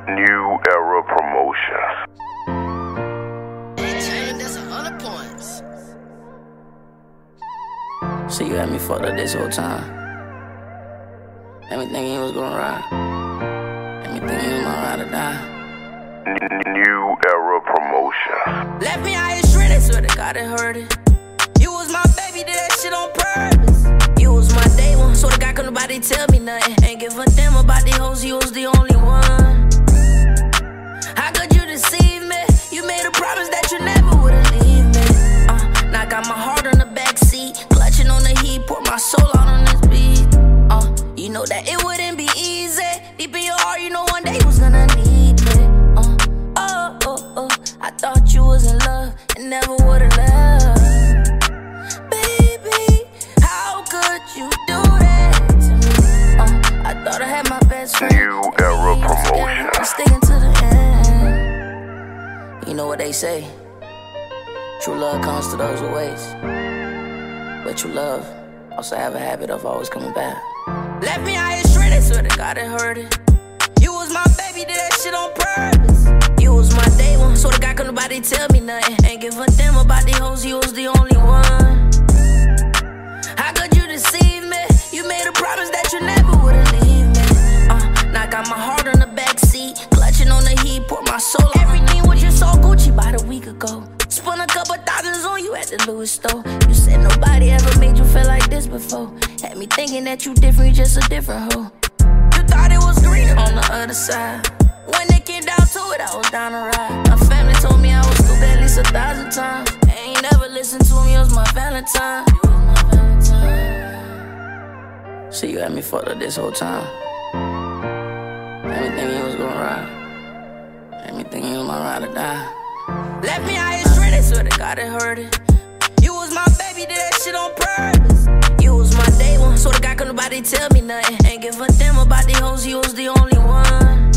New Era Promotions. So you had me fucked up this whole time. Had me thinking you was gonna ride. Had me thinking you was my ride or die. New Era Promotions. Left me out here shredded, swear to God it hurted. You was my baby, did that shit on purpose. You was my day one, swear to God could nobody tell me nothing. Ain't give a damn about these hoes, you was the only one. How could you deceive me? You made a promise that you never would've leave me. Now I got my heart on the backseat, clutching on the heat, pour my soul out on this beat. You know that it wouldn't be easy. Deep in your heart, you know one day you was gonna need me. I thought you was in love and never would've loved. Baby, how could you do that to me? I thought I had my best friend. New Era Promotions. Sticking to the end. You know what they say? True love comes to those who wait. But true love also have a habit of always coming back. Left me out here shredded, swear to God it hurted. You was my baby, did that shit on purpose. You was my day one, swear to God could nobody tell me nothing. Ain't give a damn about these hoes, you was the only one. How could you deceive me? You made a promise that you never would've leave me. Now I got my heart on the backseat, clutching on the heat, pour my soul. Everything was just so Gucci about a week ago. Spent a couple thousands on you at the Louis store. You said nobody ever made you feel like this before. Had me thinking that you different, you just a different hoe. You thought it was greener on the other side. When it came down to it, I was down to ride. My family told me I was stupid at least 1,000 times. They ain't never listened to me, it was my Valentine. You was my Valentine. So you had me fucked up this whole time. Had me thinking you was gonna ride. Had me thinking you was my ride or die. Left me out here shredded, swear to God it hurted. You was my baby, did that shit on purpose. You was my day one, swear to God could nobody tell me nothing. Ain't give a damn about these hoes, you was the only one.